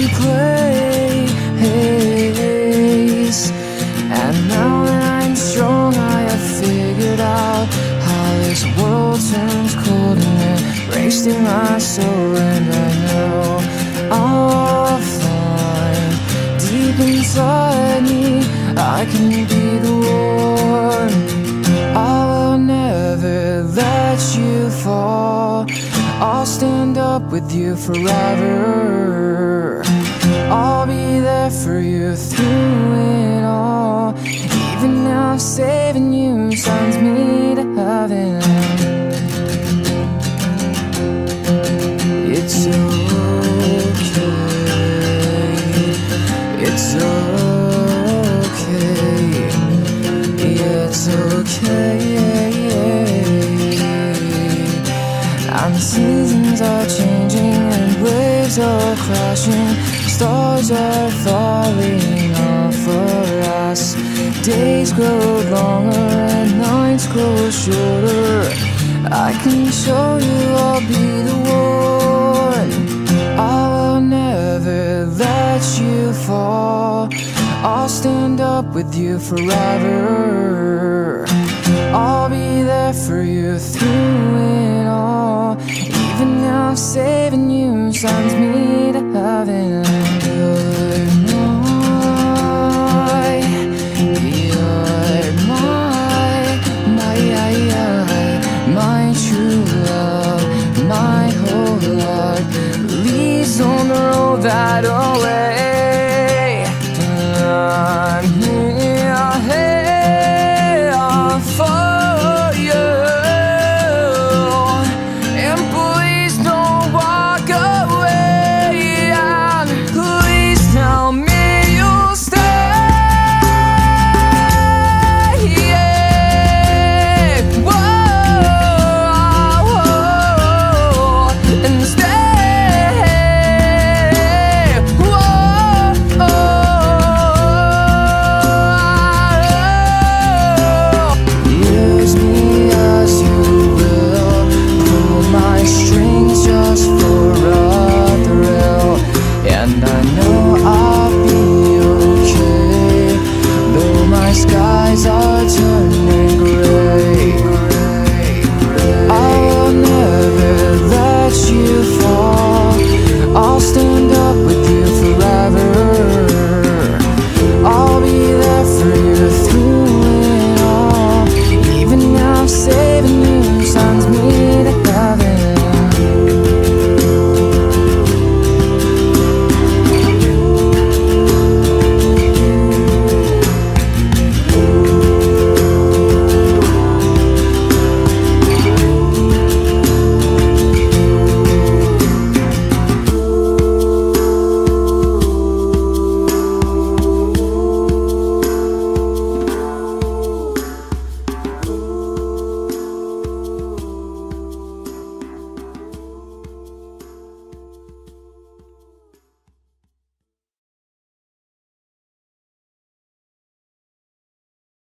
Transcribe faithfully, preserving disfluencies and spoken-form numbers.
place. And now that I'm strong, I have figured out how this world turns cold and it breaks through my soul. And I know I'll find deep inside me I can be the one. I will never let you fall. I'll stand up with you forever. I'll be there for you through it all. Even now saving you signs me to heaven. It's okay, it's okay, it's okay. And the seasons are changing and waves are crashing. Stars are falling off for us. Days grow longer and nights grow shorter. I can show you I'll be the one. I will never let you fall. I'll stand up with you forever. I'll be there for you through it all. Even now saving you signs me to heaven. You're my, you're my, my, my true love, my whole heart leads on the road that away. I'm here, here for you. And please don't walk away. And please tell me you'll stay. Yeah. Whoa, whoa, and stay. Whoa, use me as you will. Pull my strings just for a thrill. And I know I'll be okay, though my skies are turning gray. I'll never let you fall. I'll stand up with you